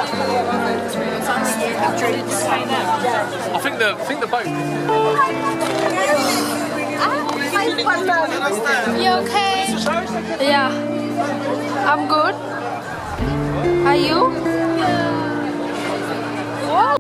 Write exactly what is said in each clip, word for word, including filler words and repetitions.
I think the I think the boat. You okay? Yeah. I'm good. Are you? What?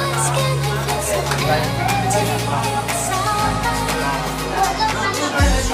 Your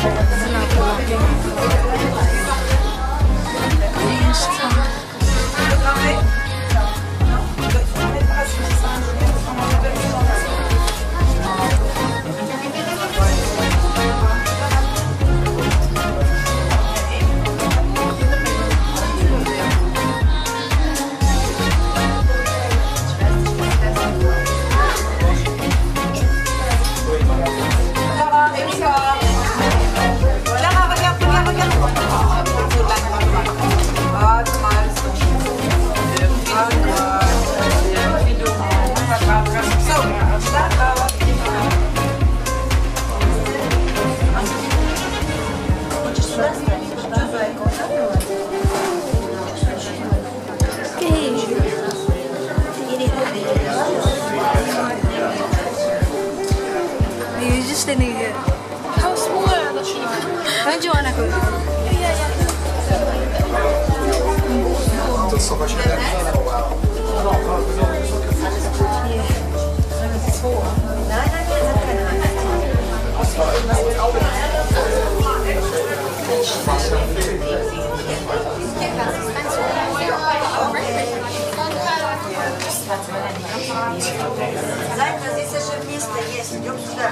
How small are the sheep? Don't you wanna go? Зайка, здесь еще место есть. Идем сюда.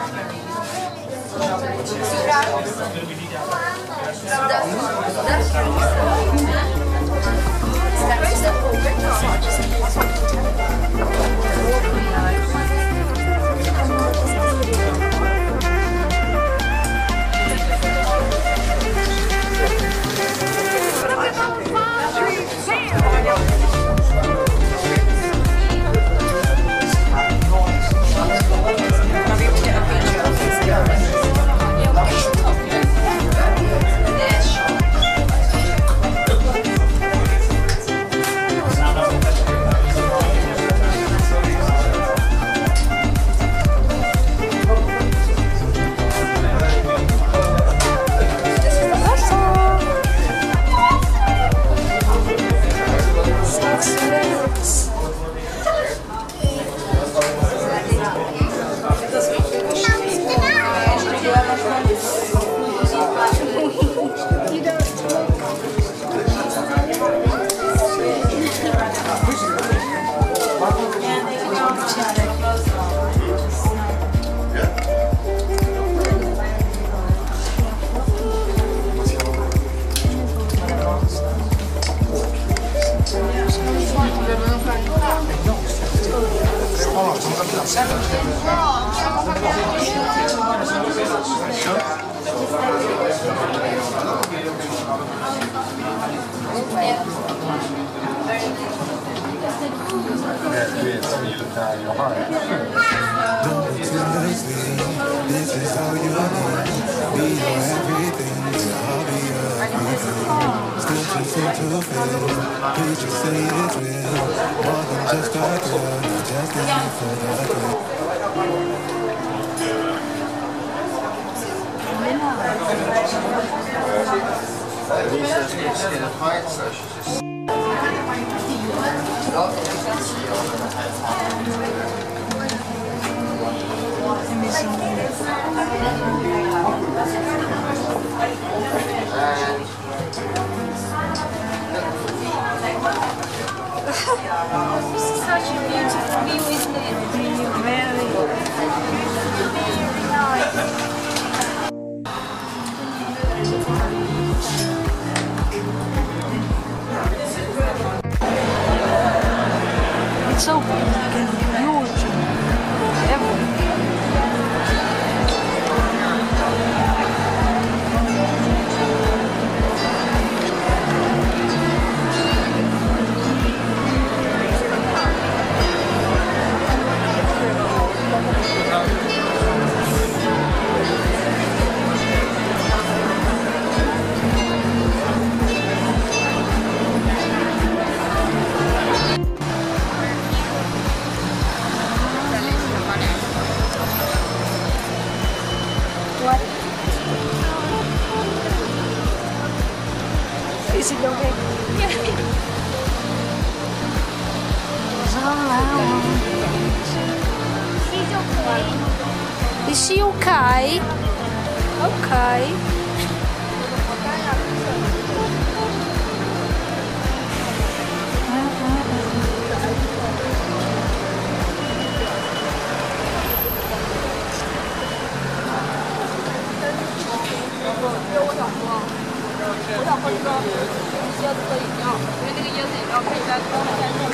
This is how you are. Be your everything. I'll be your everything. Still too soon to feel. Please just say it's real. More than just a thrill. Just let me feel the thrill. This is such a beautiful view, isn't it? Very, very nice. It's so huge. Everything. What? Is it okay? Yeah. Is she okay? Okay. 我想喝这个椰子的饮料，因为那个椰子饮料可以在高海带弄。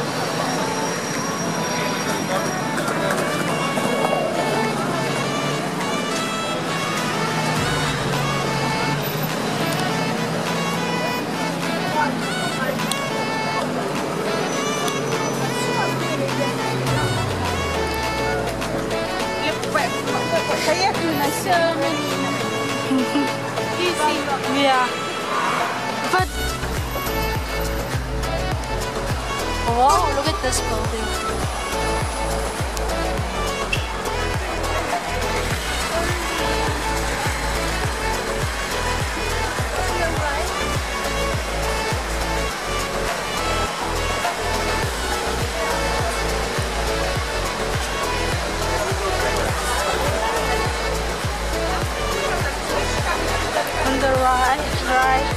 Yeah. But wow, look at this building. On the right, right.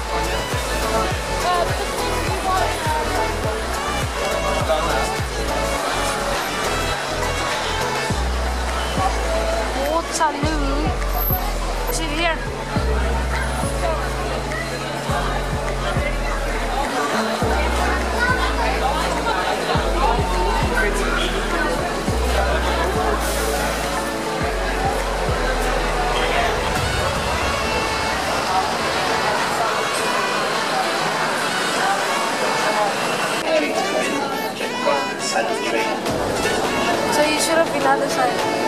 Waterloo. Is it here? So you should have been on the side.